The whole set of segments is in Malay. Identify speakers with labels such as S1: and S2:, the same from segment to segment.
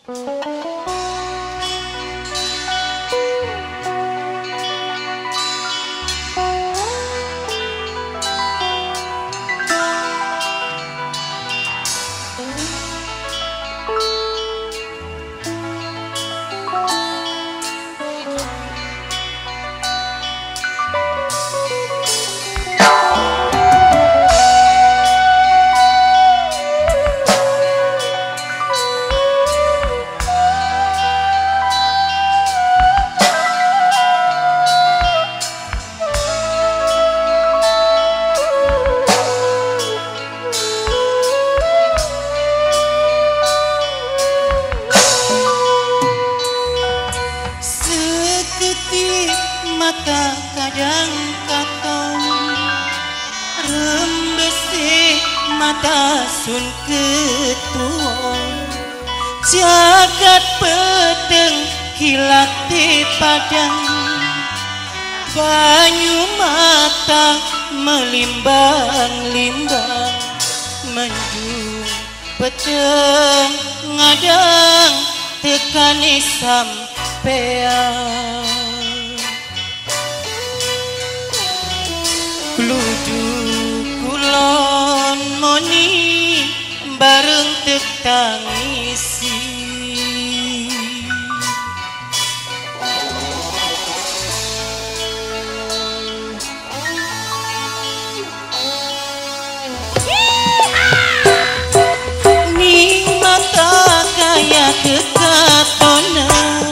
S1: Mata kadang katon rembesi mata sun ketuon jagat peteng kilat di padang banyu mata melimbang-limbang mendung peteng ngadang tekan sampean Luduk kulon moni bareng tek tangisi Ning mata kaya kekatonan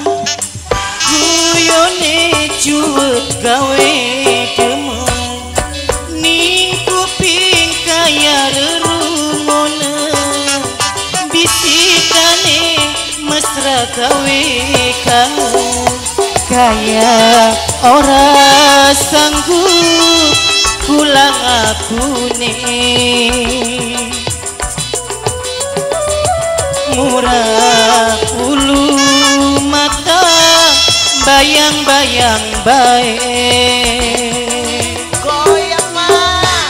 S1: guyone cuet gawe gawe kangen kaya ora sanggup pulang aku nih murah ulu mata bayang-bayang baik goyang mah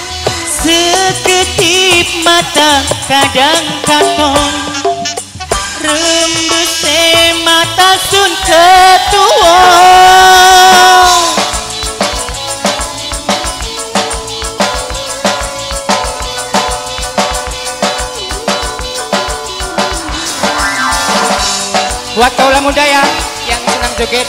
S1: seketip mata kadang katon rembese mata sun ketuon buat kaulah muda ya yang senang joget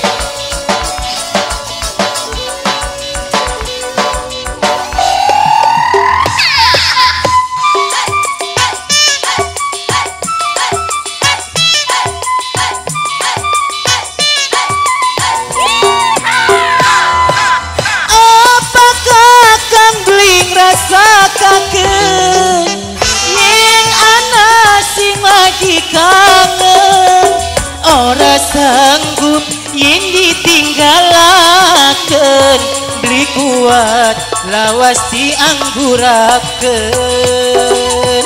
S1: kangen ora sanggup yen ditinggalaken beli kuat lawas diangguraken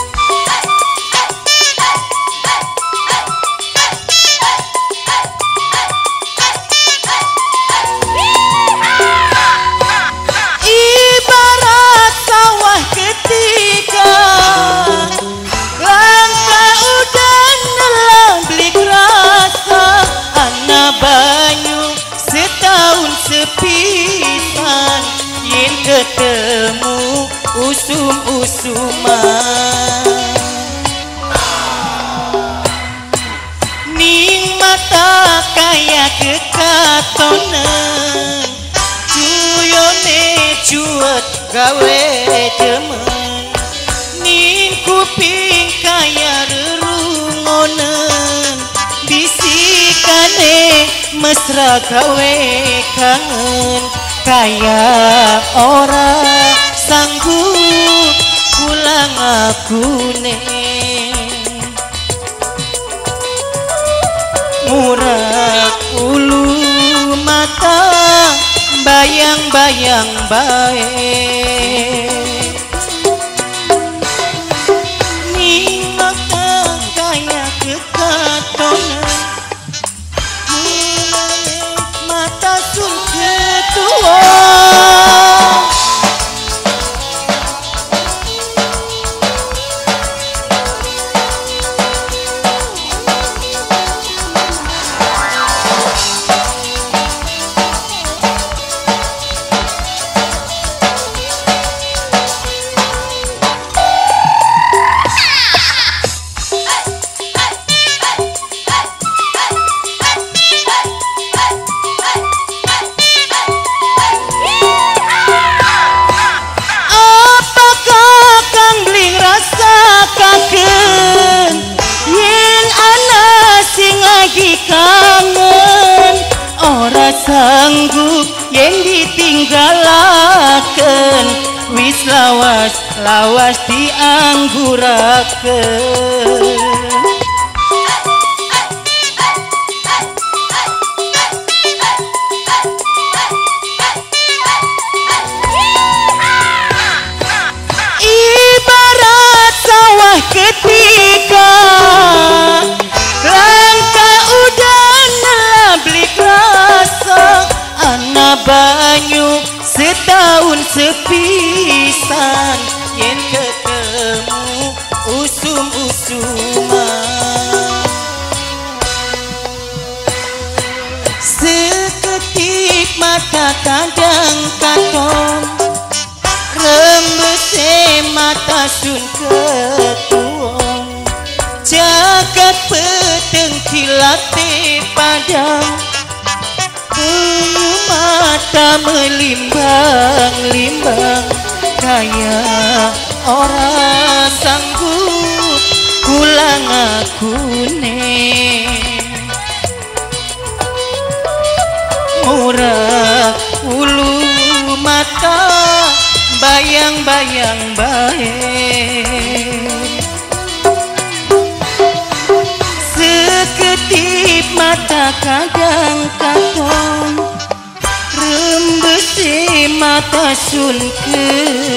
S1: ibarat sawah ketika sepisan yen ketemu usum-usuman ning mata kaya kekatonan cuyone cuet gawe demen ning kuping kaya rerungonen bisikane mesra gawe kangen kaya ora sanggup pulang aku nih murah ulu mata bayang-bayang baik ning mata kaya kekatonan mata sun ketuon
S2: sanggup yang ditinggalakan, wis lawas dianggurakan. Ibarat sawah ketika langka udan lablik rasa, ana banyu setahun sepisan yen ketemu usum-usuman. Seketip mata kadang katon, rembese mata sun ketuon, jagat peteng kilate padang, bulu mata melimbang-limbang, kaya orang sanggup pulang aku murah ulu mata bayang-bayang baik, seketip mata kadang katon, rembesi mata sun ke